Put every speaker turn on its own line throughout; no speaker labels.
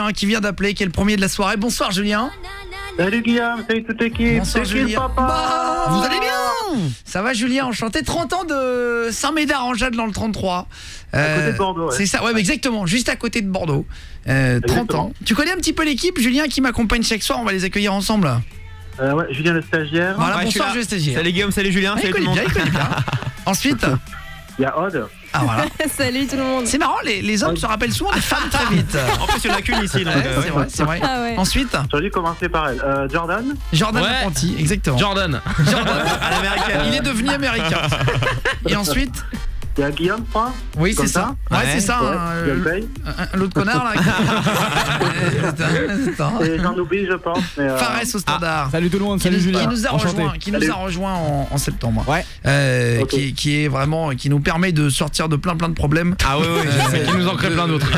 Julien qui vient d'appeler, qui est le premier de la soirée. Bonsoir Julien.
Salut Guillaume, salut toute l'équipe.
Bonsoir Julien.
Papa.
Vous allez bien? Ça va Julien, enchanté. 30 ans de Saint-Médard en Jade dans le 33.
À côté de Bordeaux. Ouais.
C'est ça, ouais, mais exactement, juste à côté de Bordeaux. 30 ans. Tu connais un petit peu l'équipe, Julien, qui m'accompagne chaque soir, on va les accueillir ensemble.
Ouais, Julien le stagiaire.
Voilà,
Ouais,
bonsoir Julien le stagiaire.
Salut Guillaume, salut Julien,
Il
salut tout le
connaît
monde.
bien, il connaît bien. Ensuite,
Il y a Aude.
ah voilà.
Salut tout le monde.
C'est marrant, les hommes se rappellent souvent des femmes très vite.
En plus, il y en a qu'une ici. Donc,
Ouais, c'est vrai, c'est vrai.
Ah ouais.
Ensuite,
J'aurais dû commencer par elle. Jordan.
Jordan
Ouais.
Apprenti, exactement.
Jordan.
à l'américaine.
Il est devenu américain. Et ensuite,
Il y a Guillaume, je crois.
oui, c'est
Comme
ça.
ça
Ouais,
Ouais.
c'est ça.
Guillaume Paye.
L'autre connard là. Attends.
Et j'en oublie, je pense. Mais,
Fares au standard.
Salut tout le monde,
Qui
salut
nous,
Julien.
qui nous a
Enchanté.
rejoint, qui nous a rejoint en septembre.
Ouais.
Ok.
Qui est vraiment, qui nous permet de sortir de plein de problèmes.
Ah oui, oui, je sais.
Qui nous en crée plein d'autres.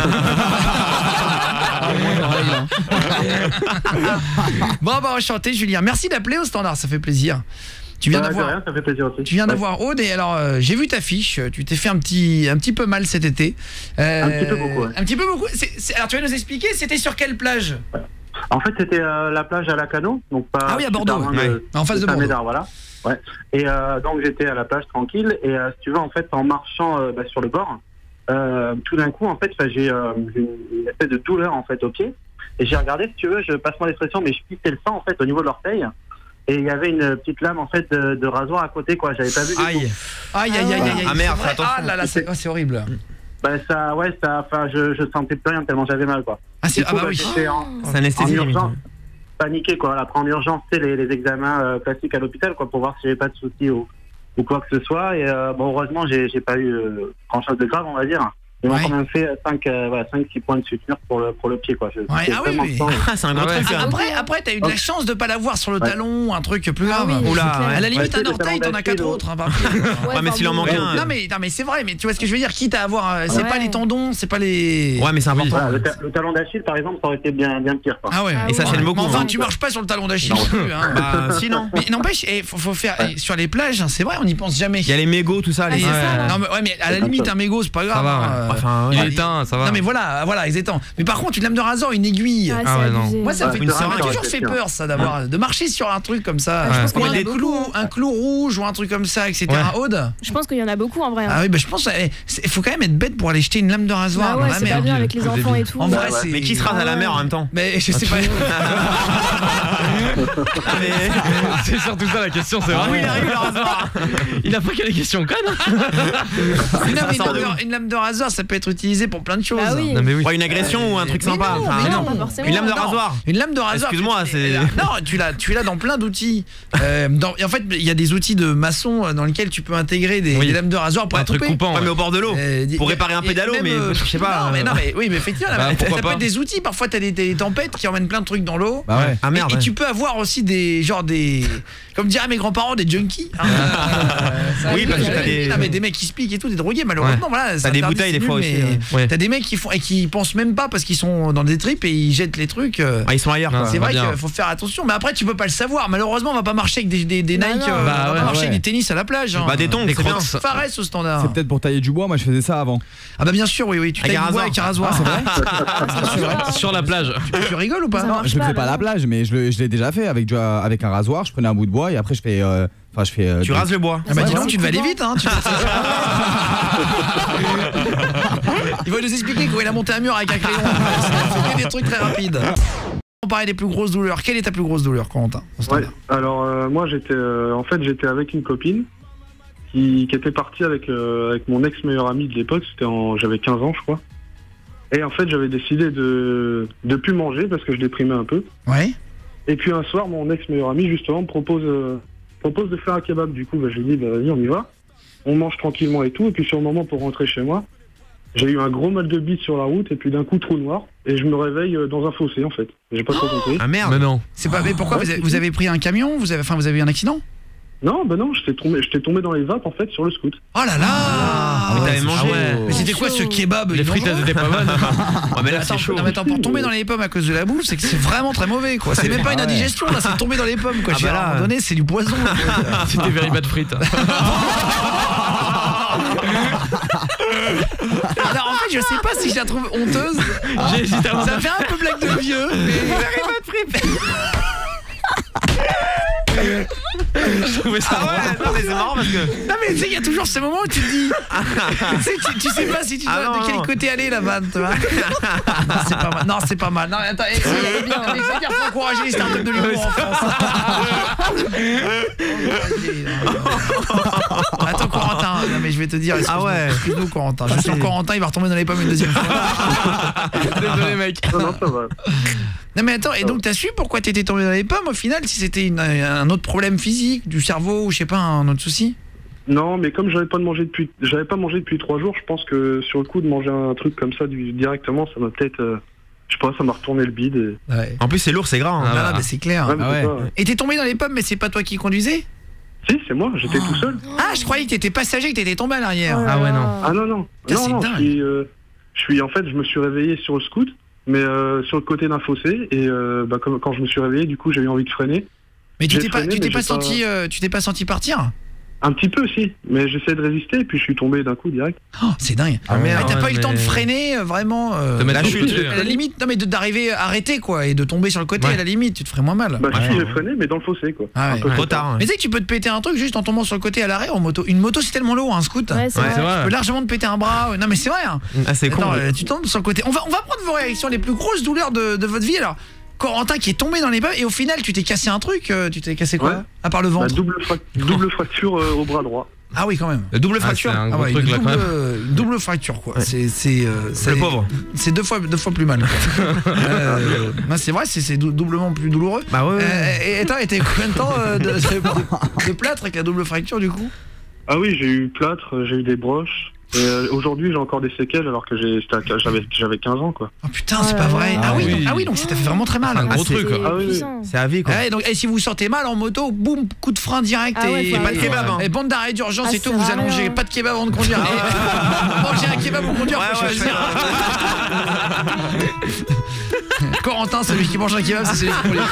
Bon bah enchanté Julien. Merci d'appeler au standard, ça fait plaisir. Tu viens
de
d'avoir
rien, ça fait plaisir aussi.
Tu viens d'avoir Aude et alors j'ai vu ta fiche, tu t'es fait un petit peu mal cet été.
Un petit peu beaucoup, ouais.
Un petit peu beaucoup. Alors tu vas nous expliquer, c'était sur quelle plage?
En fait, c'était la plage à Lacanau, donc pas.
Ah oui, à Bordeaux,
super loin
ouais.
En face de Bordeaux.
Saint-Médard, voilà. Ouais. Et donc j'étais à la plage tranquille et si tu veux en fait en marchant sur le bord, tout d'un coup en fait j'ai une espèce de douleur en fait au pied et j'ai regardé, si tu veux, je passe mon expression, mais je pissais le sang en fait au niveau de l'orteil. Et il y avait une petite lame en fait de rasoir à côté, quoi. J'avais pas vu.
Aïe.
Aïe aïe aïe aïe.
Ah merde,
c'est vrai.
attention.
Ah là là, c'est horrible.
Bah ça, ouais, ça. Enfin, je sentais plus rien tellement j'avais mal, quoi.
Ah c'est
Du coup,
bah oui.
j'étais en
C'est anesthésie.
urgence, paniqué, quoi. Après en urgence, tu sais, les examens classiques à l'hôpital, quoi, pour voir si j'avais pas de soucis ou quoi que ce soit. Et bon, heureusement, j'ai pas eu grand chose de grave, on va dire. Ils m'ont
Ouais.
quand même fait 5-6 points de suture pour le pied, quoi.
Ouais, ah oui, oui.
Ah, c'est un gros
Ah ouais.
truc. hein.
Après t'as eu de la chance de pas l'avoir sur le talon, un truc plus grave.
oui,
Oula,
c'est clair.
À la limite
Ouais,
un
c'est
orteil,
le
t'en as 4
talon
autres. Hein, par
Ouais, mais s'il en manque
Ouais.
un.
non mais c'est vrai, mais tu vois ce que je veux dire, quitte à avoir c'est
Ouais.
pas les tendons, c'est pas les.
Ouais, mais c'est important.
Voilà, le talon d'Achille, par exemple, ça aurait été bien pire, quoi.
Ah ouais.
Ah
Et ça
oui.
gêne beaucoup.
Mais enfin,
hein.
tu marches pas sur le talon d'Achille non plus, hein.
Bah, sinon.
Mais n'empêche, faut faire sur les plages, hein, c'est vrai, on n'y pense jamais.
Il y a les mégots, tout ça.
Ah,
Les...
c'est ça,
Non mais ouais, mais à la limite un mégot c'est pas grave.
Ça va,
hein,
ouais.
Enfin,
Il
ouais.
est éteint, ça va.
Non mais voilà, exactement. Mais par contre, une lame de rasoir, une aiguille.
Ah,
Ah ouais,
c'est
non.
abusé.
Moi ça me
Ouais,
fait
une
ça m'a
seringue,
toujours
ouais,
fait
c'est
peur ça d'avoir de marcher sur un truc comme ça.
je pense
Ou
qu'il y en a
des
beaucoup,
clous,
hein.
un clou rouge ou un truc comme ça, etc.
Ouais.
Aude.
Je pense qu'il y en a beaucoup en vrai.
Ah oui, bah je pense il faut quand même être bête pour aller jeter une lame de rasoir
Bah
dans
ouais,
la
c'est pas
mer.
bien avec les enfants et tout.
En vrai,
Ouais, ouais.
c'est
Mais qui se rase à la mer en même temps?
Mais je sais pas.
C'est surtout ça la question, c'est
Ah oui,
vrai.
il arrive le rasoir.
Il a pris quelle question conne.
Une lame de rasoir, ça peut être utilisé pour plein de choses.
Bah oui.
Non mais oui.
Ouais, une agression ou un truc
Mais
sympa.
non,
Enfin,
mais
non,
non.
pas forcément.
Une lame de
Non,
rasoir.
Une lame de rasoir.
Excuse-moi, c'est.
Non, tu l'as dans plein d'outils. En fait, il y a des outils de maçon dans lesquels tu peux intégrer des
Oui.
lames de rasoir pour
Un truc
couper.
coupant.
Ouais, mais au bord de l'eau. Pour réparer un pédalo, mais je sais pas.
Non, mais oui, mais effectivement,
Bah,
ça
pourquoi
peut
pas.
être des outils. Parfois, t'as des tempêtes qui emmènent plein de trucs dans l'eau.
Bah ouais.
Ah merde.
Et tu peux avoir aussi des comme diraient mes grands-parents, des junkies. hein. Ça
Oui,
arrive,
parce que
ça
t'as
arrive.
des-
Non, mais des mecs qui se piquent et tout, des drogués malheureusement. Voilà, c'est
T'as des
interdit,
bouteilles
c'est
des fois
nul,
aussi.
mais
Ouais.
T'as des mecs qui font et qui pensent même pas parce qu'ils sont dans des tripes et ils jettent les trucs.
Ah, ils sont ailleurs, quoi.
C'est
va
vrai
bien.
qu'il faut faire attention, mais après tu peux pas le savoir. Malheureusement, on va pas marcher avec des
Bah
Nike,
non.
on va
Bah
pas
ouais,
marcher avec
ouais.
des tennis à la plage. hein.
Bah, des tongs,
Des
c'est bien.
crocs.
Fares au standard.
C'est peut-être pour tailler du bois, moi je faisais ça avant.
Ah bah bien sûr, oui, tu
Avec
tailles
un
du bois
rasoir.
avec un rasoir.
Sur la plage.
Tu rigoles ou pas?
Ça
Non.
marche
Je le
pas,
fais pas à
bah
la
non.
plage, mais je l'ai déjà fait avec un rasoir. Je prenais un bout de bois et après je fais.
Tu rases le bois.
Ah bah dis
Ouais,
donc, tu devais aller
coupant.
vite, hein. Il va nous expliquer comment il a monté un mur avec un crayon. C'était des trucs très rapides. On parlait des plus grosses douleurs. Quelle est ta plus grosse douleur, Corentin?
Ouais. Alors moi j'étais j'étais avec une copine qui était partie avec mon ex meilleur ami de l'époque. J'avais 15 ans, je crois. Et en fait j'avais décidé de plus manger parce que je déprimais un peu.
Ouais.
Et puis un soir, mon ex meilleur ami justement me propose de faire un kebab. Du coup, bah, j'ai dit bah, vas-y, on y va. On mange tranquillement et tout. Et puis sur le moment, pour rentrer chez moi, j'ai eu un gros mal de bite sur la route et puis d'un coup trou noir. Et je me réveille dans un fossé en fait. J'ai pas trop compris.
Ah merde.
Mais non.
C'est pas. Mais pourquoi vous avez pris un camion? Vous avez eu un accident?
Non, bah non, j'étais tombé dans les vapes en fait sur le scoot.
Oh là là.
Mais t'avais mangé.
Mais c'était quoi ce kebab?
Les frites elles étaient pas bonnes.
Ouais, mais là,
Attends,
c'est chaud.
non, mais attends, pour tomber dans les pommes à cause de la bouffe, c'est que c'est vraiment très mauvais, quoi. C'est même pas une
Ah ouais.
indigestion, là, c'est tomber dans les pommes, quoi.
Ah bah
À un
là.
moment donné, c'est du poison.
C'était very bad frites.
Alors en fait, je sais pas si je la trouve honteuse.
J'ai hésité à
Ça fait un peu blague de vieux, mais j'arrive à te préparer.
Je trouvais ça
Ah ouais, non mais c'est marrant parce que
Non mais tu sais, il y a toujours ce moment où tu te dis tu sais pas si tu dois
non,
de quel
non.
côté aller la vanne, tu vois. Non, c'est pas mal. Non, c'est pas mal. Non, attends, il faut dire faut encourager les startups de l'humour en France. Attends Corentin, non mais je vais te dire, excuse-nous Corentin. Je suis sûr Corentin, il va retomber dans les pommes une deuxième fois.
Désolé mec.
Non, ça va.
Non mais attends, et donc t'as su pourquoi t'étais tombé dans les pommes au final, si c'était un autre problème physique, du cerveau ou je sais pas, un autre souci?
Non, mais comme j'avais pas mangé depuis 3 jours, je pense que sur le coup de manger un truc comme ça directement, ça m'a peut-être, je sais pas, ça m'a retourné le bide. Et...
Ouais.
en plus c'est lourd, c'est gras. Hein.
Ah, bah, c'est clair.
Ouais, mais c'est ça,
Et t'es tombé dans les pommes, mais c'est pas toi qui conduisais?
Si, c'est moi, j'étais tout seul.
Ah, je croyais que t'étais passager, que t'étais tombé à l'arrière.
Ah ouais non.
Ah non.
Ça, c'est
Non,
dingue.
je me suis réveillé sur le scoot, mais sur le côté d'un fossé, et quand je me suis réveillé, du coup, j'ai eu envie de freiner.
Mais tu
J'ai
t'es pas,
freiné,
tu t'es
mais
pas
j'ai
senti, tu t'es pas senti partir?
Un petit peu, si, mais j'essaie de résister, et puis je suis tombé d'un coup direct.
Oh, c'est dingue.
Ah, merde,
t'as pas eu le
mais-
temps de freiner vraiment
Te mettre
la
sur le
chute,
côté,
à la limite, non mais d'arriver à arrêter quoi et de tomber sur le côté
Ouais.
à la limite, tu te ferais moins mal.
Bah,
Ouais.
si, j'ai freiné, mais dans le fossé, quoi.
Ah ouais.
Un peu
Trop tard.
Mais tu sais que tu peux te péter un truc juste en tombant sur le côté à l'arrêt en moto. Une moto c'est tellement lourd, un scoot.
Ouais, c'est
Ouais,
vrai.
C'est
Tu
vrai.
peux largement te péter un bras. Non mais c'est vrai. Hein.
Ah c'est con.
Attends, tu tombes sur le côté. On va prendre vos réactions, les plus grosses douleurs de votre vie alors. Corentin qui est tombé dans les pommes et au final tu t'es cassé un truc, tu t'es cassé quoi
Ouais.
à part le
Bah,
ventre.
double fracture au bras droit.
Ah oui quand même.
Double
Ah,
fracture.
c'est un
Ah
gros
ouais,
truc
une
là quand
double,
même.
une double fracture quoi. C'est
Le pauvre.
C'est deux fois plus mal. Non, c'est vrai, c'est doublement plus douloureux.
Bah ouais.
Et attends, et t'as eu combien de temps de plâtre avec la double fracture du coup?
Ah oui, j'ai eu plâtre, j'ai eu des broches. Et aujourd'hui, j'ai encore des séquelles alors que j'avais 15 ans, quoi.
Oh putain, c'est pas vrai.
Ah oui.
Donc ça t'a fait vraiment très mal.
Un gros
C'est
truc quoi.
Ah oui, oui.
puissant.
C'est à vie quoi.
Ouais, donc et si vous sortez mal en moto, boum, coup de frein direct
Ah ouais,
et
faut
pas de
arrêter.
kebab. Hein.
et bande d'arrêt d'urgence
Ah,
et tout,
ça
vous
va
allongez,
rien.
pas de kebab avant de conduire. Manger un kebab ou conduire, faut
Ouais, ouais,
choisir. Corentin, celui qui mange un kebab, c'est celui qui conduit.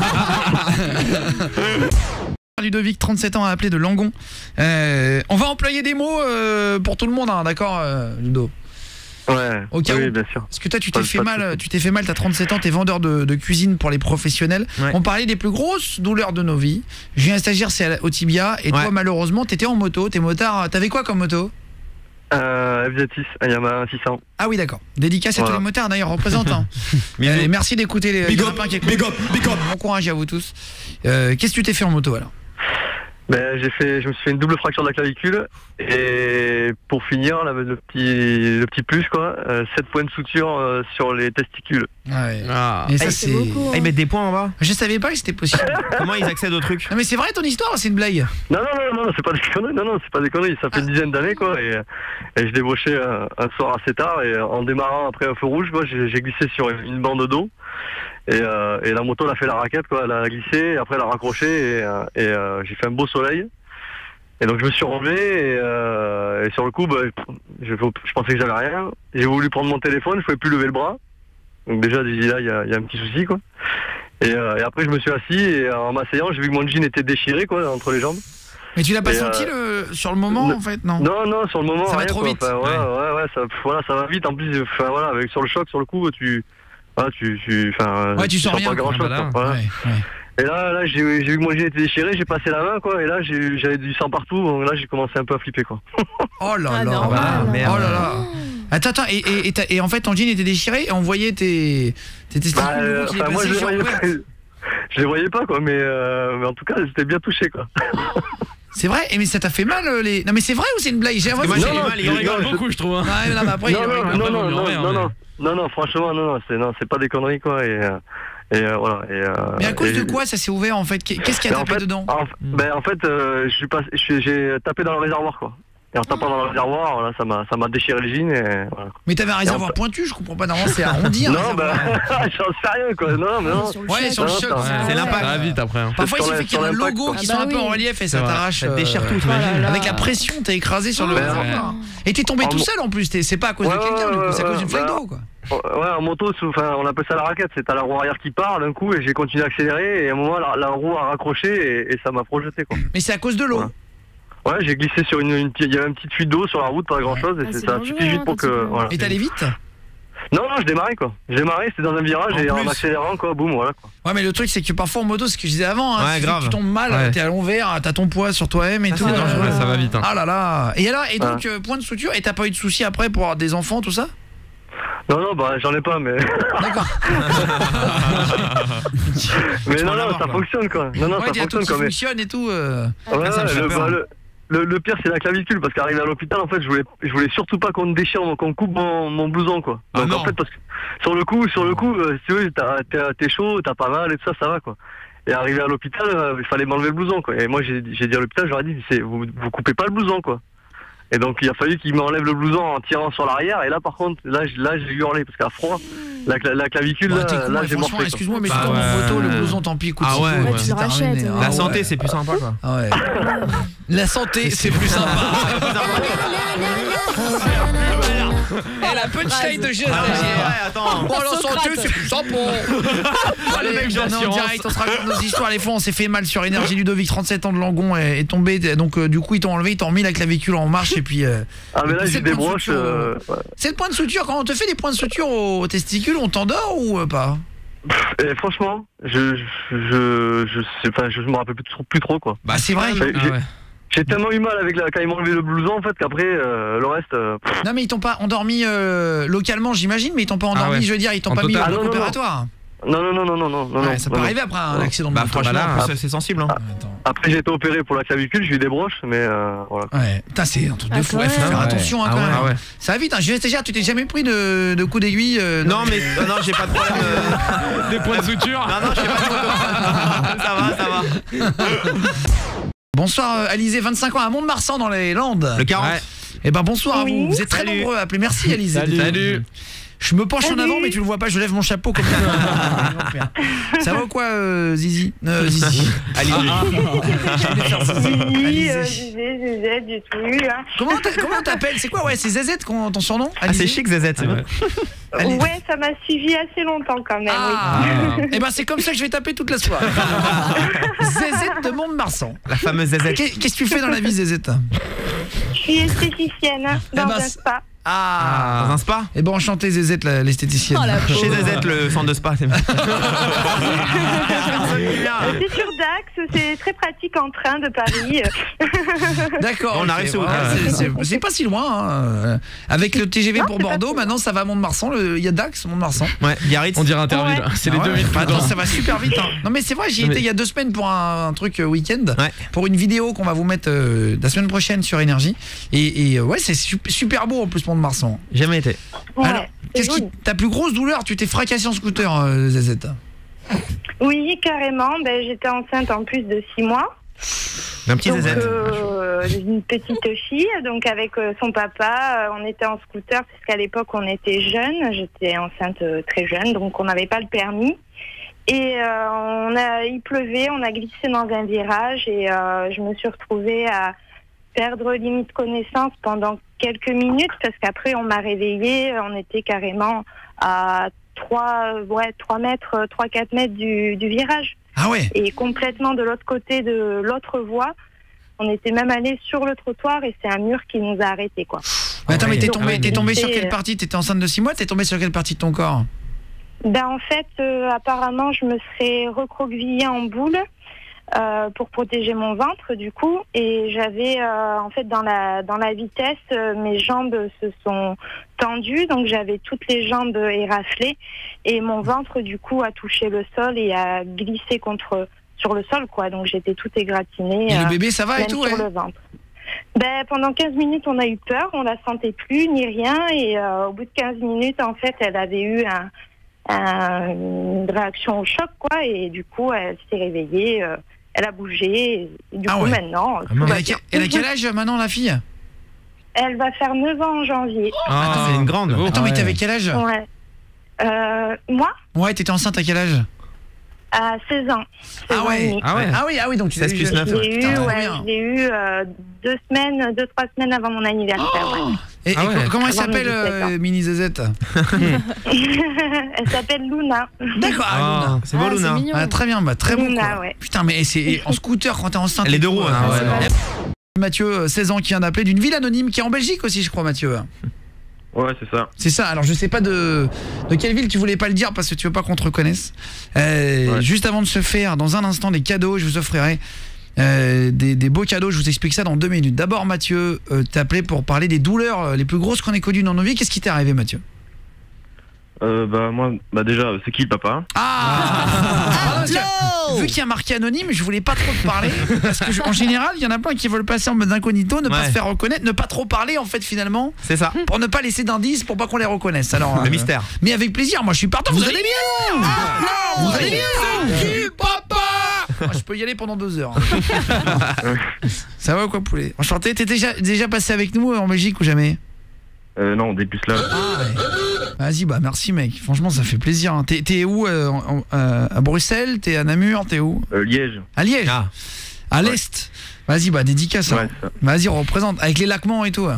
Ludovic, 37 ans, a appelé de Langon. On va employer des mots pour tout le monde, hein, d'accord, Ludo?
Ouais,
Au cas
oui,
où.
bien sûr.
Parce que toi, tu
Pas
t'es
de
fait mal, t'as 37 ans, t'es vendeur de cuisine pour les professionnels.
Ouais.
On parlait des plus grosses douleurs de nos vies. J'ai un stagiaire, c'est au tibia, et toi,
Ouais.
malheureusement, t'étais en moto, t'es motard. T'avais quoi comme moto?
FZ6, Yamaha 600.
Ah oui, d'accord. Dédicace à tous
Voilà.
les motards, d'ailleurs, représentant.
Bisous.
Merci d'écouter les
Big up,
copains qui
big up, big up.
Bon courage à vous tous. Qu'est-ce que tu t'es fait en moto, alors?
Ben, je me suis fait une double fracture de la clavicule et pour finir le petit plus quoi, 7 points de suture sur les testicules.
Ouais.
Ah.
Et ça,
C'est
c'est...
beaucoup.
Ah, ils mettent des points en bas.
Je savais pas que c'était possible.
Comment ils accèdent au truc?
Non mais c'est vrai ton histoire, c'est une blague.
Non, c'est pas des conneries, c'est pas des conneries, ça fait une dizaine d'années quoi et je débauchais un soir assez tard et en démarrant après un feu rouge, moi j'ai glissé sur une bande d'eau. Et la moto elle a fait la raquette quoi, elle a glissé, et après elle a raccroché et j'ai fait un beau soleil. Et donc je me suis relevé et sur le coup je pensais que j'avais rien. J'ai voulu prendre mon téléphone, je pouvais plus lever le bras. Donc déjà là il y a un petit souci quoi. Et après je me suis assis et en m'asseyant j'ai vu que mon jean était déchiré quoi entre les jambes.
Mais tu l'as pas
Et,
senti sur le moment en fait, non?
Non, sur le moment
Ça va
rien,
trop
quoi.
vite.
Enfin, ouais, ça va vite. En plus, voilà, avec sur le choc, sur le coup, tu
sens rien,
pas grand chose.
voilà.
Voilà.
Ouais.
Et là, j'ai vu que mon jean était déchiré, j'ai passé la main, quoi. Et là, j'avais du sang partout. Donc là, j'ai commencé un peu à flipper, quoi.
Oh là
Ah,
là.
normal.
Ah, merde.
Oh là là. Attends, et en fait ton jean était déchiré et on voyait tes testicules qui
Moi,
passaient
je les
sur
voyais
ouverte.
pas. Je les voyais pas, quoi. Mais en tout cas, j'étais bien touché, quoi.
C'est vrai? Mais ça t'a fait mal les... Non mais c'est vrai ou c'est une blague? J'ai
Parce que moi j'ai
Non,
mal,
Il rigole beaucoup je trouve. Hein.
Ouais, non, mais après, il rigole.
Non, franchement, c'est pas des conneries, quoi. Voilà.
Mais à cause de quoi ça s'est ouvert en fait? Qu'est-ce qui a tapé dedans?
En fait, j'ai tapé dans le réservoir, quoi. Et en tapant dans le réservoir, voilà, ça m'a déchiré le jean et voilà.
Mais t'avais un réservoir pointu, je comprends pas, normalement c'est arrondi un
Non,
réservoir.
j'en sais rien, quoi. Non, mais non.
Ouais, sur le choc.
Non,
c'est l'impact.
Ça va vite après. Hein.
Parfois il
Sur
suffit qu'il y ait un
l'impact,
logo
quoi.
qui
Ah
soit
bah
un peu en
oui.
relief et
C'est
ça
vrai.
t'arrache.
Ça déchire tout, t'imagines.
Oh là là.
Avec la pression, t'es écrasé sur le
Ouais.
réservoir. Et t'es tombé tout seul en plus, c'est pas à cause de
Ouais,
quelqu'un, du coup,
ouais,
c'est à cause d'une
ouais,
flaque
ouais.
d'eau quoi.
Ouais, en moto, on appelle ça la raquette. C'est à la roue arrière qui part d'un coup et j'ai continué à accélérer et à un moment la roue a raccroché et ça m'a projeté, quoi.
Mais c'est à cause de l'eau.
Ouais.
Ouais, j'ai glissé sur il y avait une petite fuite d'eau sur la route, pas grand chose, et ça suffit juste pour que. Voilà.
Et t'allais vite?
Non, je démarrais quoi. J'ai démarré, c'était dans un virage et en accélérant quoi, boum, voilà quoi.
Ouais, mais le truc c'est que parfois en moto, c'est ce que je disais avant,
ouais, grave.
tu tombes mal, t'es à l'envers, t'as ton poids sur toi-même et tout.
C'est dangereux, ça va vite. Hein.
Ah là là. Et alors, et donc point de suture, et t'as pas eu de soucis après pour avoir des enfants, tout ça?
Non, bah j'en ai pas, mais.
D'accord.
Mais non, ça fonctionne quoi. Non, ça fonctionne
quoi. Ça fonctionne et tout.
Ouais, le pire c'est la clavicule parce qu'arrivé à l'hôpital en fait je voulais surtout pas qu'on me déchire, qu'on me coupe mon blouson quoi. Donc en fait parce que sur le coup si tu veux t'es chaud, t'as pas mal et tout ça va quoi. Et arrivé à l'hôpital il fallait m'enlever le blouson quoi. Et moi j'ai dit à l'hôpital, j'aurais dit vous coupez pas le blouson quoi. Et donc il a fallu qu'il m'enlève le blouson en tirant sur l'arrière et là par contre j'ai hurlé parce qu'à froid la clavicule là j'ai morflé.
Excuse-moi mais dans mon moto le blouson tant pis écoute.
Ah ouais,
tu le rachètes.
La santé c'est plus sympa quoi.
Ah ouais. La santé c'est plus sympa. Et la punchline de jeu.
Attends.
Bon la santé c'est plus sympa. Allez mec, en direct, on se raconte nos histoires. Les fois on s'est fait mal sur Énergie. Ludovic, 37 ans de Langon est tombé, donc du coup ils t'ont enlevé, ils t'ont remis la clavicule en marche et puis
ah mais là j'ai des broches.
C'est le point de suture. Quand on te fait des points de suture aux testicules, on t'endort ou pas?
Et franchement, je sais pas, je me rappelle plus trop quoi.
Bah c'est vrai.
J'ai tellement eu mal avec quand ils m'ont enlevé le blouson en fait qu'après le reste.
Non mais ils t'ont pas endormi localement j'imagine, mais ils t'ont pas endormi, je veux dire ils t'ont pas mis au bloc opératoire.
Non.
Ouais, ça peut arriver après un accident de moto.
Franchement, c'est sensible. Hein.
Après j'ai été opéré pour la clavicule, j'ai eu des broches, mais voilà.
Ouais, putain c'est un truc de fou. Faut faire attention quand même.
Ouais.
Ça va vite. Hein. Déjà, tu t'es jamais pris de coups d'aiguille
Non mais non, j'ai pas de problème.
Des points de suture.
Non, j'ai pas de problème. Ça va.
Bonsoir Alizé, 25 ans à Mont-de-Marsan dans les Landes.
Le 40.
Eh ben bonsoir à vous. Vous êtes très nombreux à appeler. Merci Alizé.
Salut.
Je me penche en avant mais tu le vois pas, je lève mon chapeau comme ça. Ça va ou quoi Zizi Zizi.
Zizette, du tout. Hein.
Comment t'appelles? C'est quoi c'est Zezette ton surnom?
Ah c'est chic Zezette, c'est vrai.
Ouais, ça m'a suivi assez longtemps quand même.
Et ben c'est comme ça que je vais taper toute la soirée. Zezette de Mont-de-Marsan.
La fameuse Zezette.
Qu'est-ce que tu fais dans la vie Zezette?
Je suis esthéticienne dans un spa.
Dans un spa?
Eh ben enchanté Zezette l'esthéticienne.
Chez Zezette le centre de spa. C'est
sur Dax, c'est très pratique en train de Paris.
D'accord.
On arrive
c'est pas si loin hein. Avec le TGV pour Bordeaux, maintenant ça va à Mont-de-Marsan, il y a Dax, Mont-de-Marsan.
Ouais, Biarritz.
On dirait interview là. C'est les 2 villes.
Attends, ça va super vite hein. Non mais c'est vrai, j'y étais il y a 2 semaines pour un truc week-end pour une vidéo qu'on va vous mettre la semaine prochaine sur Énergie et ouais, c'est super beau en plus Mont-de-Marsan.
Jamais été.
Alors, qu'est-ce qui ta plus grosse douleur? Tu t'es fracassé en scooter Zezette?
Oui, carrément, j'étais enceinte en plus de 6 mois.
Un petit Zezette.
Une petite fille, donc avec son papa, on était en scooter puisqu'à l'époque on était jeunes, j'étais enceinte très jeune, donc on n'avait pas le permis. Et il pleuvait, on a glissé dans un virage et je me suis retrouvée à perdre limite connaissance pendant quelques minutes parce qu'après on m'a réveillée, on était carrément à 3-4 mètres du virage.
Ah ouais.
Et complètement de l'autre côté de l'autre voie. On était même allé sur le trottoir et c'est un mur qui nous a arrêtés quoi.
Attends, mais t'es tombé sur quelle partie? T'étais enceinte de 6 mois, t'es tombé sur quelle partie de ton corps?
En fait, apparemment, je me serais recroquevillée en boule pour protéger mon ventre du coup, et j'avais en fait dans la vitesse, mes jambes se sont tendues, donc j'avais toutes les jambes éraflées et mon ventre du coup a touché le sol et a glissé sur le sol quoi, donc j'étais toute égratignée.
Et le bébé ça va et tout
sur le ventre. Pendant 15 minutes on a eu peur, on la sentait plus ni rien et au bout de 15 minutes en fait elle avait eu une réaction au choc quoi, et du coup elle s'est réveillée, elle a bougé et du coup maintenant
elle a quel âge maintenant la fille?
Elle va faire 9 ans en janvier.
C'est une grande.
Attends mais t'avais quel âge?
Moi?
Ouais, t'étais enceinte à quel âge?
À 16 ans.
Ah oui, donc tu
16 plus 9.
Je l'ai eu 2-3 semaines avant mon anniversaire.
Et comment elle s'appelle Mini Zezette?
Elle s'appelle Luna.
D'accord, Luna.
C'est beau Luna.
Très bien, très bon.
Luna, ouais.
Putain, mais c'est en scooter quand t'es enceinte.
Les 2 roues.
Mathieu, 16 ans, qui vient d'appeler d'une ville anonyme qui est en Belgique aussi, je crois, Mathieu.
Ouais, c'est ça.
C'est ça. Alors je sais pas de quelle ville, tu voulais pas le dire parce que tu veux pas qu'on te reconnaisse. Juste avant de se faire dans un instant des cadeaux, je vous offrirai des beaux cadeaux, je vous explique ça dans 2 minutes. D'abord Mathieu, t'as appelé pour parler des douleurs les plus grosses qu'on ait connues dans nos vies. Qu'est-ce qui t'est arrivé, Mathieu?
Moi, déjà, c'est qui le papa?
Vu qu'il y a marqué anonyme, je voulais pas trop te parler parce que en général, il y en a plein qui veulent passer en mode incognito, ne pas se faire reconnaître, ne pas trop parler en fait finalement.
C'est ça.
Pour ne pas laisser d'indices, pour pas qu'on les reconnaisse. Alors
le mystère.
Mais avec plaisir, moi je suis partant. Vous allez bien? Vous allez bien? C'est qui papa? Je peux y aller pendant 2 heures. Ça va ou quoi, poulet? Enchanté. T'es déjà passé avec nous en Belgique ou jamais?
Non, des puces là.
Vas-y, bah merci mec, franchement ça fait plaisir. Hein. T'es où à Bruxelles? T'es à Namur? T'es où?
Liège.
À Liège. À l'Est. Vas-y, bah dédicace. Hein. Vas-y, on représente avec les laquements et tout.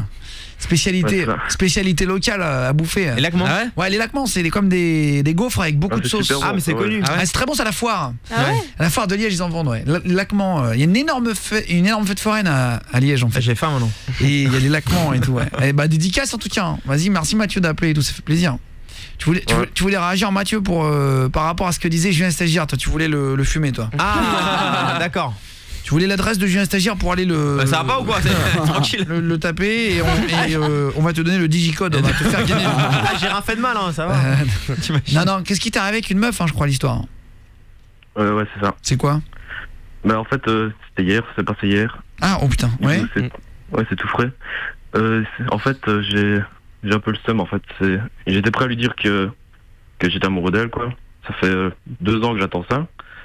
Spécialité locale à bouffer.
Les laquements?
Ouais, les laquements, c'est comme des gaufres avec beaucoup de sauce.
Mais c'est connu.
C'est très bon, c'est à la foire.
Ah ouais?
À la foire de Liège, ils en vendent, ouais. Les laquements, il y a une énorme fête foraine à Liège en fait.
J'ai faim maintenant.
Et il y a les laquements et tout, ouais. Et bah dédicace en tout cas. Hein. Vas-y, merci Mathieu d'appeler et tout, ça fait plaisir. Tu voulais réagir, Mathieu, par rapport à ce que disait Julien Stagiaire. Toi, tu voulais le fumer, toi.
Ah, d'accord.
Tu voulais l'adresse de Julien Stagiaire pour aller le...
ça va pas ou quoi? Tranquille.
Le taper et on va te donner le digicode. On va te faire gagner.
J'ai rien fait de mal, hein, ça va.
Non, qu'est-ce qui t'est arrivé avec une meuf, hein, je crois, l'histoire?
Ouais, c'est ça.
C'est quoi?
Bah en fait, c'était hier, c'est passé hier.
Ah, oh putain, ouais.
Ouais, c'est tout frais. En fait, j'ai un peu le seum, en fait. J'étais prêt à lui dire que j'étais amoureux d'elle, quoi. Ça fait 2 ans que j'attends ça.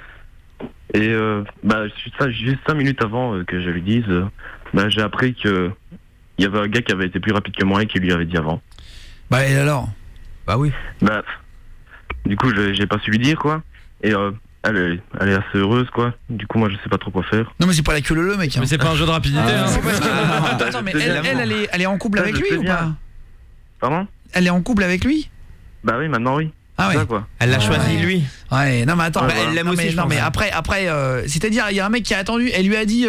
Et juste 5 minutes avant que je lui dise, j'ai appris que il y avait un gars qui avait été plus rapide que moi et qui lui avait dit avant.
Bah et alors?
Bah oui.
Du coup j'ai pas su lui dire, quoi. Et elle est assez heureuse, quoi. Du coup moi je sais pas trop quoi faire.
Non mais c'est pas la queue le mec, hein.
Mais c'est pas un jeu de rapidité, hein.
Attends, mais elle est en couple avec lui ou pas?
Pardon?
Elle est en couple avec lui?
Bah oui, maintenant oui.
Ah ouais.
Ça, quoi.
Elle l'a choisi lui.
Ouais, non mais attends,
elle l'aime aussi.
Non mais après c'est-à-dire il y a un mec qui a attendu, elle lui a dit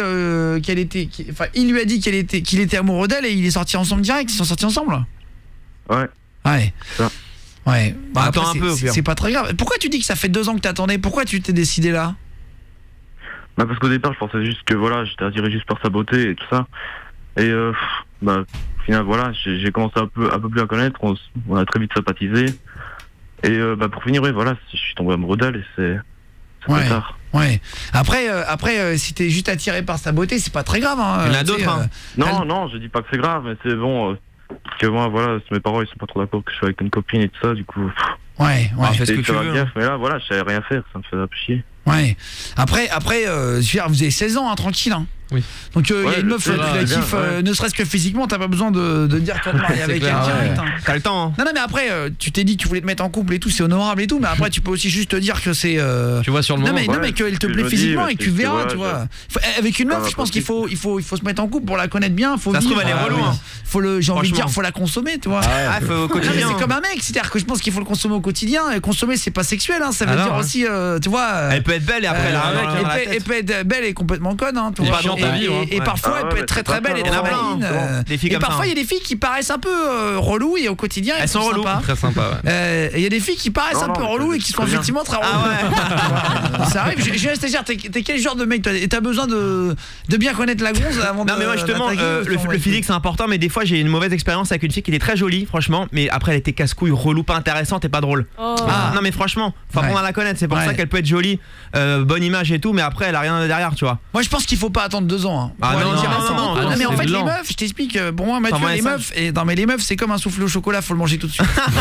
il lui a dit qu'il était amoureux d'elle et il est sorti ensemble direct, ils sont sortis ensemble.
Ouais.
Ouais.
Ça.
Ouais. Bah
attends un peu au pire.
C'est pas très grave. Pourquoi tu dis que ça fait 2 ans que t'attendais? Pourquoi tu t'es décidé là?
Bah parce qu'au départ je pensais juste que voilà, j'étais attiré juste par sa beauté et tout ça. Et au final voilà, j'ai commencé un peu plus à connaître, on a très vite sympathisé. Et pour finir, ouais, voilà, je suis tombé amoureux d'elle et c'est très tard.
Ouais. Après si t'es juste attiré par sa beauté, c'est pas très grave, hein.
Il y en a d'autres, hein.
Non, je dis pas que c'est grave, mais c'est bon que moi voilà, mes parents ils sont pas trop d'accord que je sois avec une copine et tout ça, du coup.
Ouais.
Fais ce que tu veux.
Gaffe, mais là voilà, je savais rien faire, ça me faisait un peu chier.
Ouais. Après je veux dire, vous avez 16 ans, hein, tranquille, hein.
Oui.
Donc il y a une meuf, tu la kiffes, ne serait-ce que physiquement, t'as pas besoin de dire qu'on te marie avec elle direct.
T'as le temps, hein.
Non mais après tu t'es dit que tu voulais te mettre en couple et tout, c'est honorable et tout, mais après tu peux aussi juste te dire que c'est
tu vois sur le moment.
Non mais qu'elle te plaît physiquement et que tu verras, tu vois. Avec une meuf, je pense qu'il faut se mettre en couple pour la connaître bien, faut
ça se trouve elle est relou, hein.
J'ai envie de dire, faut la consommer, tu vois.
Faut au quotidien.
C'est comme un mec, c'est-à-dire que je pense qu'il faut le consommer au quotidien, et consommer c'est pas sexuel, hein, ça veut dire aussi tu vois.
Elle peut être belle et après
elle peut être belle et complètement conne, hein, et parfois elle peut être très très belle et très maline. Et parfois il y a des filles qui paraissent un peu reloues et au quotidien
elles sont reloues.
Très sympa.
Il y a des filles qui paraissent un peu reloues et qui sont effectivement très reloues. Ça arrive. Je vais dire, t'es quel genre de mec toi? Et t'as besoin de bien connaître la gonze avant de.
Non mais moi justement le physique c'est important, mais des fois j'ai une mauvaise expérience avec une fille qui était très jolie franchement, mais après elle était casse-couille, relou, pas intéressante et pas drôle. Non mais franchement faut apprendre à la connaître, c'est pour ça qu'elle peut être jolie, bonne image et tout, mais après elle a rien derrière, tu vois.
Moi je pense qu'il faut pas attendre 2 ans, hein. Non mais en fait les meufs, je t'explique, pour moi Mathieu, les meufs les meufs c'est comme un soufflé au chocolat, faut le manger tout de suite.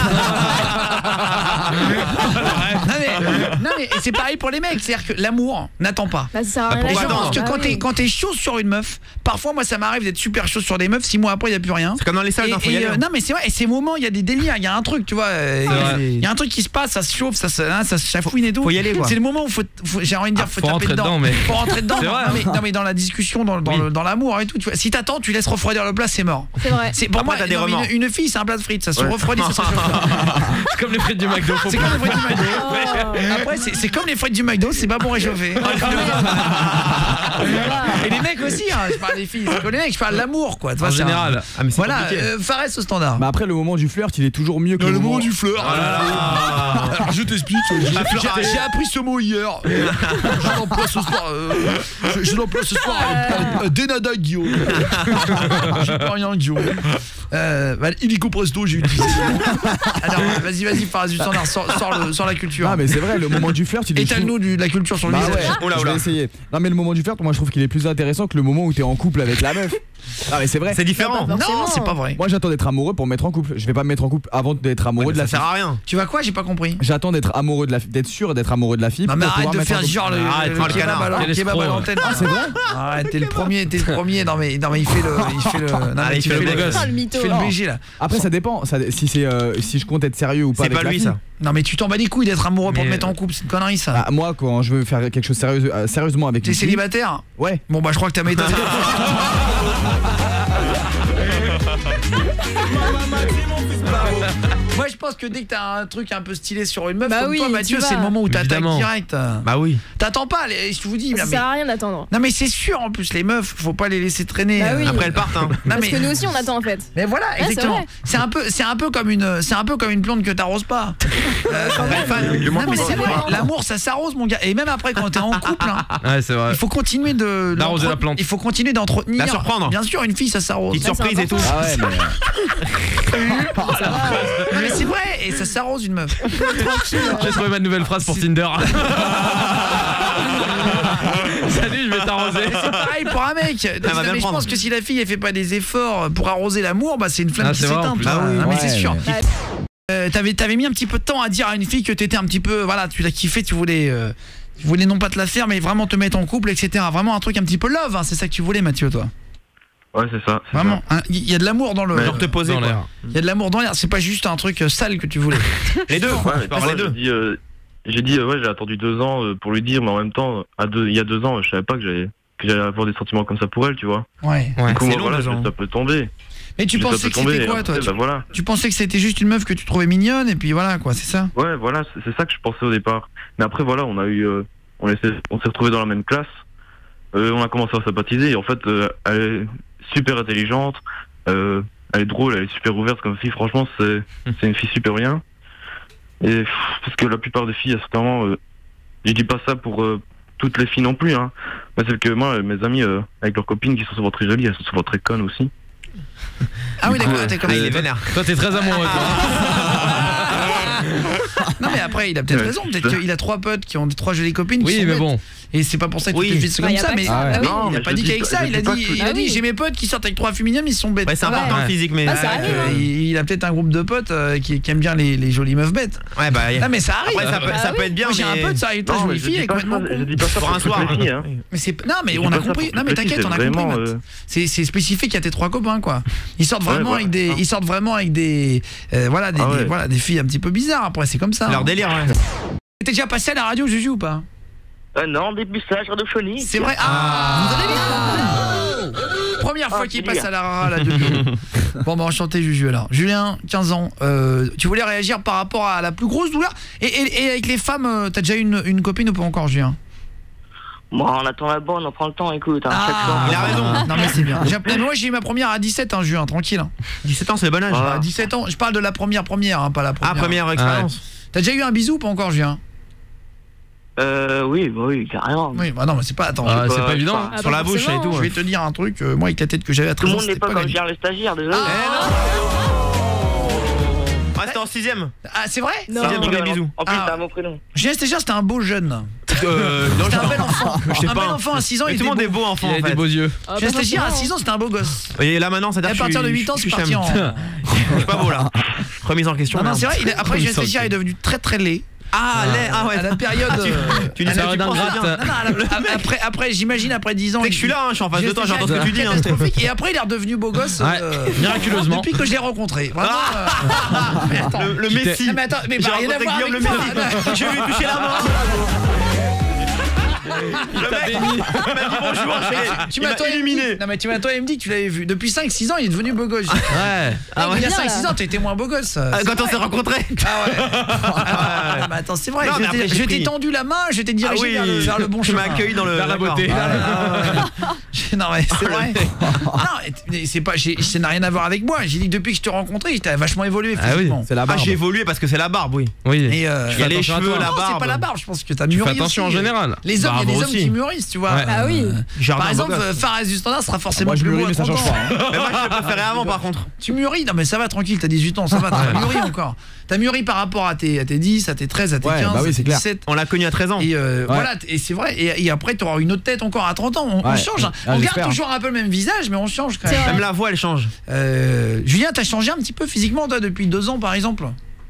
Non mais c'est pareil pour les mecs, c'est-à-dire que l'amour n'attend pas.
Bah, ça
et je pense que quand t'es chaud sur une meuf, parfois moi ça m'arrive d'être super chaud sur des meufs, 6 mois après il y a plus rien.
C'est comme dans les salles, faut y aller.
Non mais c'est vrai, et ces moments il y a des délires, il y a un truc, tu vois, il y a un truc qui se passe, ça se chauffe, ça se chafouine et tout.
Faut y aller quoi.
C'est le moment où j'ai envie de dire faut taper dedans.
Faut rentrer dedans.
Non mais dans la discussion discussion dans l'amour et tout. Tu vois. Si t'attends, tu laisses refroidir le plat, c'est mort.
C'est vrai.
Pour
Après,
moi,
t'as des remords.
une fille, c'est un plat de frites, ça se refroidit.
C'est comme les frites du McDo.
C'est comme les frites du McDo. Après, c'est comme les frites du McDo, c'est pas bon réchauffé. Et les mecs aussi, hein, je parle des filles, c'est que les mecs, je parle de l'amour, quoi.
En général.
Voilà, Fares au standard.
Mais après, le moment du flirt, il est toujours mieux que le moment
du flirt. Alors, je t'explique. J'ai appris ce mot hier. Je l'emploie ce soir. Je l'emploie ce soir. Denada Guillaume. J'ai pas rien, Guillaume. Illico Presto, j'ai utilisé. Alors, vas-y, Fares du standard, sors la culture.
Ah, mais c'est vrai, le moment du flirt, il est.
Étale-nous de la culture sur le visage.
Ouais, je vais essayer. Non, mais le moment du flirt, moi, je trouve qu'il est plus intéressant que le moment où t'es en couple avec la meuf. Ah, mais c'est vrai.
C'est différent.
Non, c'est pas vrai.
Moi, j'attends d'être amoureux pour me mettre en couple. Je vais pas me mettre en couple avant d'être amoureux de la fille.
Ça sert à rien.
Tu vas quoi? J'ai pas compris.
J'attends d'être amoureux de la fille, d'être sûr d'être amoureux de la fille.
Non, mais
pour
arrête
pouvoir
de
mettre en
faire
couple.
genre le kebab à l'antenne.
Ah, c'est vrai?
Arrête, t'es le premier. Non mais il fait le.
Allez, il fait le gosse.
Oh, le mytho.
Il fait le BG là.
Après, ça dépend. Si je compte être sérieux ou pas.
C'est
avec
pas
la
lui
fille.
ça.
Non mais tu t'en bats les couilles d'être amoureux pour te mettre en couple, c'est une connerie ça.
Ah, moi, quand je veux faire quelque chose sérieusement avec
T'es
une fille.
célibataire?
Ouais.
Bon bah je crois que t'as méthode. Moi je pense que dès que t'as un truc un peu stylé sur une meuf
Bah
comme
oui,
toi Mathieu,
tu
c'est le
vas.
moment où t'attaques
Évidemment.
direct.
Bah oui.
T'attends pas, je vous dis.
Ça
mais-
sert à rien d'attendre.
Non mais c'est sûr en plus les meufs, faut pas les laisser traîner.
Bah oui.
Après elles partent hein.
Non,
Parce
mais...
que nous aussi on attend en fait.
Mais voilà,
c'est
exactement.
vrai.
C'est un peu comme une plante que t'arroses pas. Non mais c'est vrai, l'amour ça s'arrose mon gars. Et même après quand t'es en couple, hein,
Ouais, c'est vrai.
il faut continuer
D'arroser la plante.
Il faut continuer d'entretenir.
La surprendre.
Bien sûr, une fille ça s'arrose.
Petite surprise et tout.
Ah ouais, mais.
Mais c'est vrai, et ça s'arrose une meuf.
J'ai trouvé ma nouvelle phrase pour Tinder. Salut, je vais t'arroser.
C'est pareil pour un mec.
va bien
Mais je
prendre.
pense que si la fille elle fait pas des efforts pour arroser l'amour, bah c'est une flamme
Ah,
qui
c'est vrai, en
s'éteint.
plus.
Ah oui, mais
Ouais,
c'est sûr.
mais-
T'avais mis un petit peu de temps à dire à une fille que t'étais un petit peu, voilà, tu l'as kiffé, tu voulais non pas te la faire, mais vraiment te mettre en couple, etc. Vraiment un truc un petit peu love, hein, c'est ça que tu voulais, Mathieu, toi.
Ouais, c'est ça. c'est
Vraiment, il y a de l'amour dans le.
Genre te poser
Dans
quoi.
l'air.
Il y a de l'amour dans l'air. C'est pas juste un truc sale que tu voulais.
Les deux.
ça. Ouais,
Je peux avoir les deux.
J'ai dit ouais, j'ai attendu 2 ans pour lui dire, mais en même temps, il y a 2 ans, je savais pas que j'allais avoir des sentiments comme ça pour elle, tu vois.
Ouais.
Ouais,
Du coup,
c'est
moi,
long
voilà,
genre.
ça peut tomber.
Mais tu
Ça
pensais
peut
que c'était
tomber,
quoi, toi
après, bah, voilà.
Tu pensais que c'était juste une meuf que tu trouvais mignonne et puis voilà quoi, c'est ça.
Ouais, voilà, c'est ça que je pensais au départ. Mais après, voilà, on s'est retrouvés dans la même classe. On a commencé à sympathiser et en fait, elle est super intelligente, elle est drôle, elle est super ouverte comme fille. Franchement, c'est une fille super bien. Et parce que la plupart des filles, à certains moments, je dis pas ça pour toutes les filles non plus, hein. Mais c'est que moi, mes amis avec leurs copines qui sont souvent très jolies, elles sont souvent très connes aussi.
Ah oui, d'accord, t'es comme
Il est vénère.
Toi, t'es très amoureux.
Non mais après il a peut-être raison, peut-être qu'il a 3 potes qui ont 3 jolies copines qui
Oui,
sont
mais
bêtes.
bon.
Et c'est pas pour ça que
Oui.
toutes les filles sont
Bah,
comme
y a
ça,
pas
mais
que ça. Ah oui.
Non,
il a
mais
pas
je
dit
dis
qu'avec
pas-
ça,
je
il a
dis pas
dit,
que-
il a
Ah
dit
oui.
j'ai mes potes qui sortent avec 3 filles mignonnes, ils sont bêtes.
Ouais, c'est important
Ouais.
le physique mais.
Ah, ça arrive, hein.
Il a peut-être un groupe de potes qui aiment bien les jolies meufs bêtes.
Ouais bah.
Non mais ça arrive.
Après ça peut
Bah oui.
être bien
Moi j'ai un
mais.
pote, ça arrive, toi
Non, mais
jolie
je
fille,
dis
elle est
pas
complètement
ça,
con.
je dis pas ça
Pour un
toutes
soir,
les filles, hein.
Mais c'est non mais
Je
on
dis
a
pas ça
compris.
pour
Non mais
toutes les
t'inquiète,
filles,
on a
c'est
compris.
vraiment,
Matt. C'est spécifique à tes 3 copains quoi. Ils sortent vraiment
voilà.
avec des
Ah ouais.
voilà des filles un petit peu bizarres après, c'est comme ça.
Leur délire ouais.
T'es déjà passé à la radio Juju ou pas?
Non, dépucelage radiophonique.
C'est vrai. Ah, vous allez bien. Première fois qu'il passe à la rara là depuis. Bon bah enchanté Juju alors. Julien, 15 ans, tu voulais réagir par rapport à la plus grosse douleur et avec les femmes, t'as déjà eu une copine ou pas encore Julien?
Moi, on attend la bonne, on prend le temps, écoute. Hein, chaque
Ah,
fois.
Il a raison.
Non mais c'est bien. Moi j'ai eu ma première à 17 ans Julien, tranquille. Hein.
17 ans c'est le bon âge.
À 17 ans, je parle de la première hein, pas la première.
Ah première expérience.
T'as déjà eu un bisou ou pas encore Julien?
Oui, carrément.
Oui, bah non mais c'est pas attends.
Ah,
je-
c'est pas évident.
Ah,
Sur
bah
la bouche et
forcément.
tout.
Je vais te dire un truc, moi avec la tête que j'avais à
Tout le
13 ans,
monde n'est
c'était
pas comme
gagné.
Pierre le stagiaire, désolé.
Ah c'était en 6ème.
Ah c'est vrai?
Non.
6ème
rigole,
premier bisou.
En plus,
Ah.
t'as un bon prénom.
Julien Stégia c'était un beau jeune.
Non,
C'était un bel enfant.
Je sais
Un bel
pas.
enfant à 6 ans,
Mais
il
tout le
était
monde est
beau.
beau enfant
Il
en
a des
fait.
beaux yeux.
Ah,
Julien
bah,
Stégia à
forcément.
6 ans c'était un beau gosse.
Et là maintenant c'est
Et à partir de 8 ans c'est parti en...
Je suis pas beau là. Remise en question.
Non
merde.
c'est vrai, après Julien Stégia est devenu très très laid.
Ah laid, ah ouais.
À la période...
Tu dis
à
ça
la-
tu penses
d'ingrate.
bien.
après j'imagine après 10 ans...
C'est que je suis là, hein, je suis en face de
Julien
toi,
Stégia
j'entends ce que tu dis. hein.
catastrophique. Et après il est redevenu beau gosse
Ouais, miraculeusement.
depuis que je l'ai rencontré. Vraiment, mais attends.
Le
Qui t'est-
Messi.
Non, mais attends, mais
J'ai
bah, rien à
rencontré
voir
Guillaume
avec
le
toi.
Messi. Je vais lui toucher la main.
t'a béni.
Il m'a dit bonjour,
Tu m'as toi illuminé. Non mais tu m'as toi il me dit que tu l'avais vu. Depuis 5-6 ans, il est devenu beau gosse.
Ouais.
Il y a 5-6 ans, t'étais moins beau gosse.
Quand on s'est rencontrés.
Ah ouais. Mais attends, c'est vrai.
Non, mais après,
Je
j'ai
t'ai
pris.
tendu la main, je t'ai dirigé vers le bon
Tu
chemin.
m'as accueilli dans le
Vers la beauté.
Non mais c'est vrai. Non, c'est pas, ça n'a rien à voir avec moi. J'ai dit que depuis que je t'ai rencontré, t'as vachement évolué physiquement.
C'est la barbe.
j'ai évolué parce que c'est la barbe, oui.
Oui.
Et
Il y a les cheveux, la
non, c'est
barbe.
pas la barbe. Je pense que t'as
Tu
mûri.
fais attention en
aussi.
général.
Les hommes, il y a
Barbe
des hommes
aussi.
qui mûrissent, tu vois.
Ouais.
Ah oui.
Jardin
Par exemple,
beau gosse.
Fares du Standard sera forcément
Moi je
plus
me
beau
mûris, mais
à
ça
30
change
ans.
pas. hein.
Mais moi, je le préférais avant, par contre.
Tu mûris, non mais ça va tranquille, t'as 18 ans, ça va, t'as mûri encore. T'as mûri par rapport à tes 10, à tes 13, à tes
Ouais,
15,
bah oui,
à
c'est
tes
clair.
17.
On l'a connu à 13 ans.
Et voilà, et c'est vrai, et après t'auras une autre tête encore à 30 ans, on
Ouais.
change.
Ah,
On
j'espère.
garde toujours un peu le même visage, mais on change quand
C'est
même.
vrai.
Même la voix, elle change.
Julien, t'as changé un petit peu physiquement toi depuis 2 ans par exemple?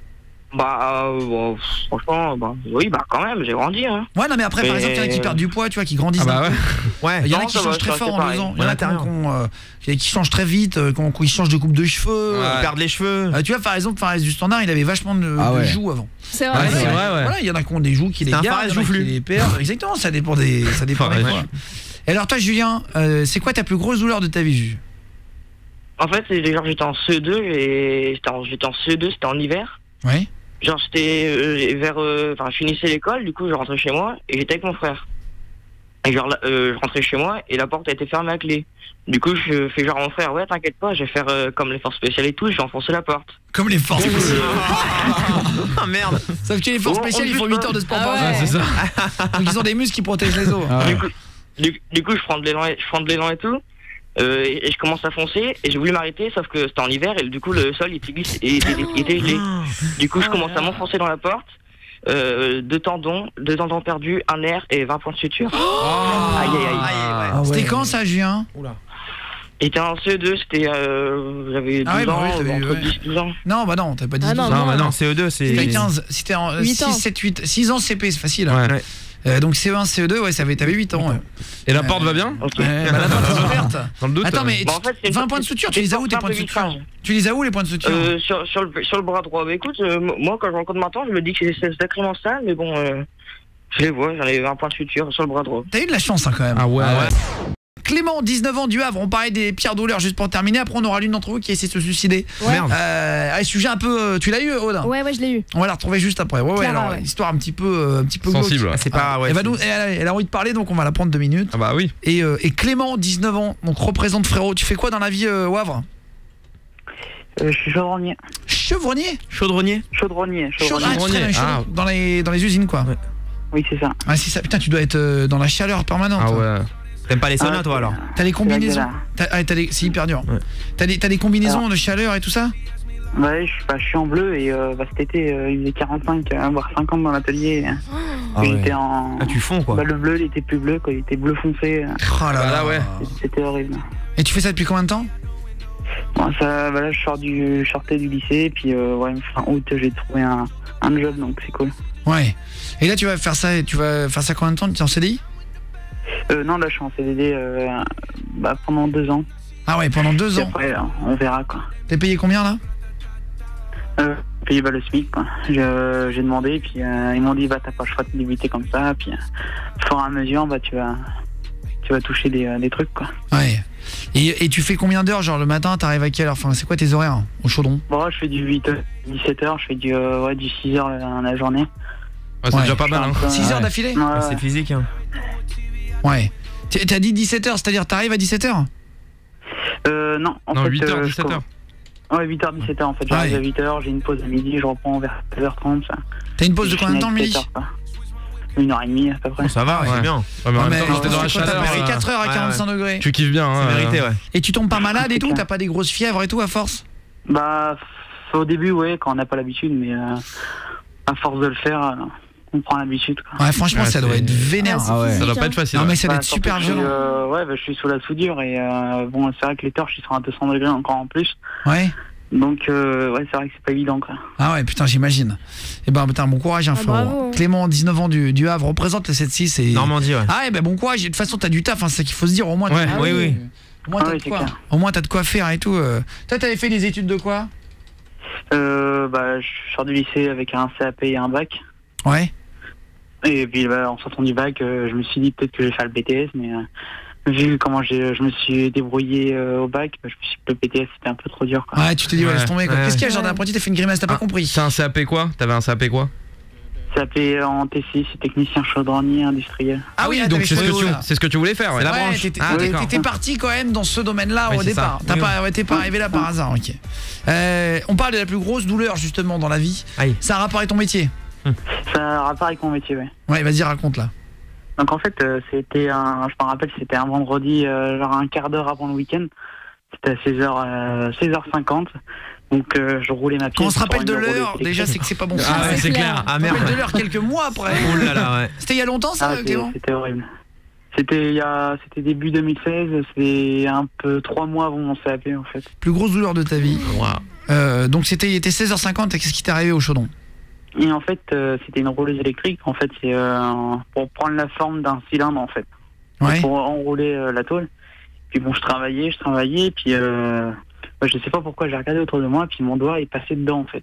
Bon, franchement, oui, quand même, j'ai grandi. Hein.
Ouais, non mais après par
Mais-
exemple, il y en a qui perdent du poids, tu vois, qui grandissent.
Ah bah
d'un
ouais.
coup.
Ouais.
Il y en a
Non,
qui
ça va,
changent très
ça,
fort
c'est
en 2
pareil.
ans. Il y en a
l'intérieur.
qui changent très vite, qui changent de coupe de cheveux.
Ouais.
Perdre les cheveux.
Tu vois, par exemple, Fares du Standard, il avait vachement de
Ah ouais.
joues avant.
C'est
Ouais,
vrai.
c'est vrai, ouais.
Voilà, il y en a qui ont des joues qui les
C'est un
gardent,
Fares
il y en a qui
joufflu.
les perdent. Exactement, ça dépend des
Fares.
fois. Et alors toi, Julien, c'est quoi ta plus grosse douleur de ta vie, Jules?
En fait, genre, j'étais en CE2 et j'étais en CE2, c'était en hiver.
Ouais.
Genre, c'était je finissais l'école, du coup, je rentrais chez moi et j'étais avec mon frère. Et genre, je rentrais chez moi et la porte a été fermée à clé. Du coup, je fais genre à mon frère, ouais, t'inquiète pas, je vais faire comme les forces spéciales et tout, je vais enfoncer la porte.
Comme les forces spéciales.
Ah merde.
Sauf que les forces spéciales, ils font 8 heures de sport
Ah
par
ouais.
jour.
Ouais, c'est ça.
Donc ils ont des muscles qui protègent les os.
Ah ouais.
Du coup, je prends de l'élan et tout. Et je commence à foncer et j'ai voulu m'arrêter sauf que c'était en hiver et du coup le sol il était glissé et il était gelé. Du coup je commence à m'enfoncer dans la porte, 2 tendons perdus, un nerf et 20 points de suture. Aïe aïe aïe.
Ah ouais. C'était quand ça, Julien?
J'étais en CE2, c'était j'avais 12
Ah ouais, bah
ans,
oui, t'avais-
entre
ouais.
10 12 ans.
Non, bah non, t'as pas dit
Ah
12
non,
ans.
Non, bah non, CE2,
C'était
c'est.
15, c'était en
8 ans.
6, 7, 8, 6 ans CP, c'est facile.
Ouais.
Donc CE1, CE2, ouais, t'avais 8 ans. Ouais.
Et la porte va bien?
Ok.
Bah, la porte est ouverte.
Dans le doute.
Attends, mais
Bah, en fait, c'est
20
une-
points de suture, tu
c'est
les as
une
où tes
porte
points de
simple
suture?
vitrage.
Tu les as où les points de suture?
Sur le bras droit. Bah écoute, moi quand je rencontre maintenant, je me dis que c'est sacrément sale, mais bon, je les vois, j'en ai 20 points de suture sur le bras droit.
T'as eu de la chance hein, quand même.
Ah ouais.
Clément, 19 ans du Havre, on parlait des pires douleurs juste pour terminer. Après, on aura l'une d'entre vous qui a essayé de se suicider.
Ouais.
Merde.
Un sujet un peu. Tu l'as eu, Aude?
Ouais, je l'ai eu.
On va la retrouver juste après. Ouais,
Clara,
alors,
ouais.
histoire un petit peu
Sensible.
glauque.
Ouais.
C'est pas. Ouais,
Elle a envie de parler, donc on va la prendre 2 minutes.
Ah bah oui.
Et Clément, 19 ans, donc représente frérot. Tu fais quoi dans la vie, au Havre?
Je suis chaudronnier.
Chevronnier?
Chaudronnier.
Chaudronnier.
Ah, tu travailles
Ah.
dans les usines, quoi.
Ouais.
Oui, c'est ça.
Ah, c'est ça. Putain, tu dois être dans la chaleur permanente.
Ah ouais.
T'aimes pas les saunas,
Ah,
toi alors?
T'as les combinaisons.
galère.
C'est hyper dur.
Ouais.
T'as des combinaisons de chaleur et tout ça?
Ouais, je suis en bleu et cet été, il faisait 45, voire 50 dans l'atelier.
Ah ouais.
J'étais en.
Ah, tu fonds quoi.
Le bleu, il était plus bleu, quoi. Il était bleu foncé.
Oh là
Bah
là,
là, ouais.
C'était horrible.
Et tu fais ça depuis combien de temps?
Bon, là, je sortais du lycée, puis fin août, j'ai trouvé un job, donc c'est cool.
Ouais. Et là, tu vas faire ça combien de temps? Tu es en CDI?
Non, là, je suis en CDD pendant 2 ans.
Ah ouais, pendant 2
Puis
ans.
après, on verra, quoi.
T'es payé combien là?
Payé le SMIC, quoi. J'ai demandé, puis ils m'ont dit, t'as pas le choix de débuter comme ça, puis au fur et à mesure, tu vas toucher des trucs, quoi.
Ouais. Et tu fais combien d'heures? Genre le matin, t'arrives à quelle heure? Enfin, c'est quoi tes horaires au chaudron?
Bon, je fais du 8h, 17h, je fais du 6h la journée.
Ouais, c'est déjà pas mal. Hein.
6 heures d'affilée?
Ouais,
C'est physique. Hein.
Ouais. T'as dit 17h, c'est-à-dire t'arrives à 17h?
Non, en
Non,
fait.
8h, 17h.
Ouais, 8h, 17h en fait. J'arrive à 8h, j'ai une pause à midi, je reprends vers 16h30. Ça.
T'as une pause de combien de temps le midi?
1h30 à peu près.
Bon, ça va,
Ouais.
c'est bien.
Ouais, mais en même temps, quand t'es dans la
c'est quoi,
chaleur.
t'as fait
ouais.
4 heures à
Ouais,
45 degrés.
Tu kiffes bien.
C'est
Hein,
mérité, ouais.
Et tu tombes pas malade et tout?
clair.
T'as pas des grosses fièvres et tout à force?
Au début, ouais, quand on n'a pas l'habitude, mais à force de le faire, on prend l'habitude. Quoi.
Ouais, franchement,
Ouais,
ça doit
c'est-
être vénère.
Ah ouais.
Ça doit pas être facile.
Non,
ouais.
mais ça doit être
Surtout
super
que
violent.
je suis sous la soudure et bon, c'est vrai que les torches ils sont à 200 degrés encore en plus.
Ouais.
Donc, ouais, c'est vrai que c'est pas évident, quoi.
Ah ouais, putain, j'imagine. Et ben, putain, bon courage, hein,
Ah,
frérot.
bravo.
Clément, 19 ans du Havre, représente le 7-6 et...
Normandie, ouais.
Ah ouais, ben bon courage. De toute façon, t'as du taf, hein, c'est ça qu'il faut se dire. Au moins,
Ouais,
t'as-
oui, oui.
Au moins,
Ah
t'as
oui,
de
c'est
quoi.
clair.
Au moins, t'as de quoi faire et tout. Toi, t'avais fait des études de quoi?
Je sors du lycée avec un CAP et un bac.
Ouais.
Et puis en sortant du bac, je me suis dit peut-être que je vais faire le BTS, mais vu comment je me suis débrouillé au bac, je me suis dit que le BTS c'était un peu trop dur, quoi.
Ouais, tu t'es dit, laisse tomber, quoi. Qu'est-ce qu'il y a, genre d'apprenti, t'as fait une grimace, t'as pas compris?
C'est un CAP quoi? T'avais un CAP quoi?
CAP en TCI, c'est technicien chaudronnier industriel.
Ah oui,
donc c'est ce que tu voulais faire, ouais.
C'est la branche. T'étais parti quand même dans ce domaine-là au départ. T'es pas arrivé là par hasard, ok. On parle de la plus grosse douleur justement dans la vie. Ça a rapport avec ton métier?
Ça a rapport avec mon métier, ouais.
Ouais, vas-y, raconte là.
Donc en fait, je me rappelle, c'était un vendredi, genre un quart d'heure avant le week-end. C'était à 16h50. Donc je roulais ma pièce.
Quand on se rappelle de l'heure, déjà c'est que c'est pas bon.
Ah ouais, c'est clair. Ah merde.
On se rappelle de l'heure quelques mois après.
Oh là là, ouais.
C'était il y a longtemps ça, Clément?
C'était horrible. C'était début 2016, c'était un peu 3 mois avant mon CAP en fait.
Plus grosse douleur de ta vie. Wow. Donc il était 16h50 et qu'est-ce qui t'est arrivé au chaudron?
Et en fait, c'était une rouleuse électrique. En fait, c'est pour prendre la forme d'un cylindre en fait.
Ouais.
Pour enrouler la tôle. Puis bon, je travaillais, puis je sais pas pourquoi j'ai regardé autour de moi, puis mon doigt est passé dedans en fait.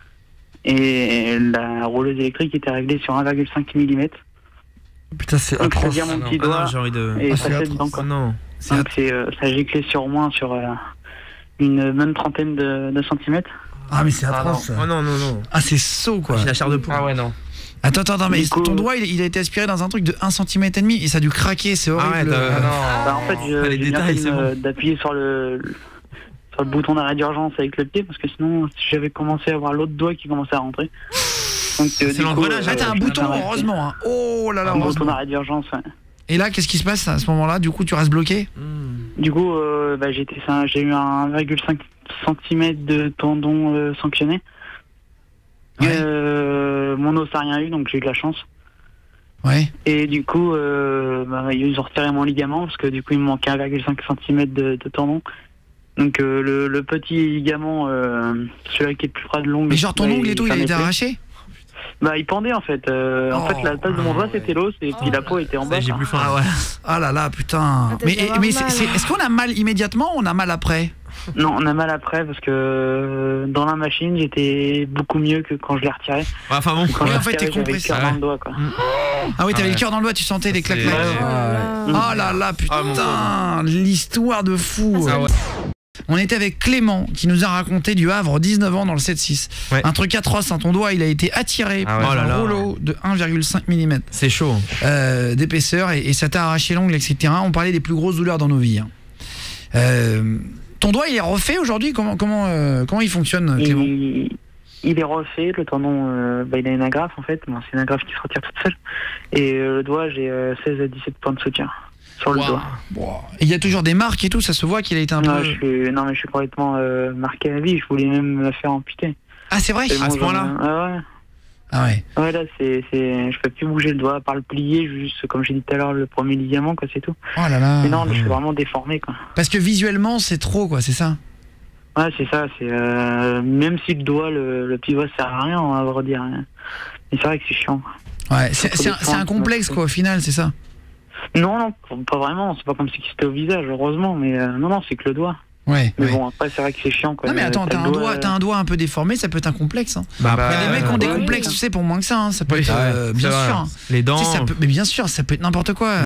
Et la rouleuse électrique était réglée sur 1,5 mm.
Putain, c'est
donc
atroce.
je mon petit doigt et passé dedans quoi.
Non.
Donc ça a giclé sur moi sur une bonne trentaine de centimètres.
Ah mais c'est atroce.
Oh non.
Ah c'est saut quoi.
J'ai la chair de poule.
Ah ouais non.
Attends, mais ton doigt il a été aspiré dans un truc de 1 cm et demi et ça a dû craquer, c'est horrible.
En fait, j'ai bien fait d'appuyer sur le bouton d'arrêt d'urgence avec le pied parce que sinon j'avais commencé à avoir l'autre doigt qui commençait à rentrer. Donc
c'est l'engrenage.
T'as un bouton heureusement. Oh là là.
Un bouton d'arrêt d'urgence. Ouais.
Et là, qu'est-ce qui se passe à ce moment-là? Du coup, tu restes bloqué?
Du coup, j'ai eu un 1,5 cm de tendon sanctionné. Ouais. Mon os n'a rien eu, donc j'ai eu de la chance.
Ouais.
Et du coup, ils ont retiré mon ligament parce que du coup, il me manquait 1,5 cm de tendon. Donc le petit ligament, celui qui est plus près de l'ongle.
Mais genre ton ongle et tout, il a été arraché?
Bah il pendait en fait. En fait la base de mon doigt c'était l'os et puis la peau était en bas.
J'ai plus faim.
Ah ouais. Ah là là putain. Mais est-ce qu'on a mal immédiatement ou on a mal après?
Non, on a mal après parce que dans la machine j'étais beaucoup mieux que quand je l'ai retiré.
Ouais, enfin bon.
Quand
en fait t'es compressé.
Dans le doigt, quoi.
Ah oui, t'avais le cœur dans le doigt, tu sentais les claques. Oh là là putain, l'histoire de fou.
Ah ouais.
On était avec Clément qui nous a raconté du Havre, 19 ans dans le 7-6. Ouais. Un truc atroce, hein, ton doigt il a été attiré par un rouleau de 1,5 mm.
C'est chaud.
D'épaisseur et ça t'a arraché l'ongle, etc. On parlait des plus grosses douleurs dans nos vies. Ton doigt il est refait aujourd'hui? Comment il fonctionne, Clément?
Il est refait, le tendon, il a une agrafe en fait. Bon, c'est une agrafe qui se retire toute seule. Et le doigt, j'ai 16 à 17 points de soutien. Sur le doigt.
Et il y a toujours des marques et tout, ça se voit qu'il a été un peu...
Non mais je suis complètement marqué à vie, je voulais même me faire amputer.
Ah c'est vrai? À ce point-là?
Ah ouais.
Ah ouais.
Ouais là je peux plus bouger le doigt, à part le plier, juste comme j'ai dit tout à l'heure, le premier ligament quoi, c'est tout.
Oh là là.
Mais non, je suis vraiment déformé quoi.
Parce que visuellement c'est trop quoi, c'est ça?
Ouais c'est ça, c'est même si le doigt, le petit doigt sert à rien, on va vrai dire. Mais c'est vrai que c'est chiant.
Ouais, c'est un complexe quoi au final, c'est ça?
Non, pas vraiment, c'est pas comme si c'était au visage, heureusement, mais non, c'est que le doigt.
Ouais.
Mais bon, après, c'est vrai que c'est chiant quoi.
Non, mais attends, t'as un doigt un peu déformé, ça peut être un complexe. Hein. Il y a des mecs qui ont des complexes, tu sais, pour moins que ça, hein. Ça peut être, bien sûr.
Les dents.
Tu sais, mais bien sûr, ça peut être n'importe quoi.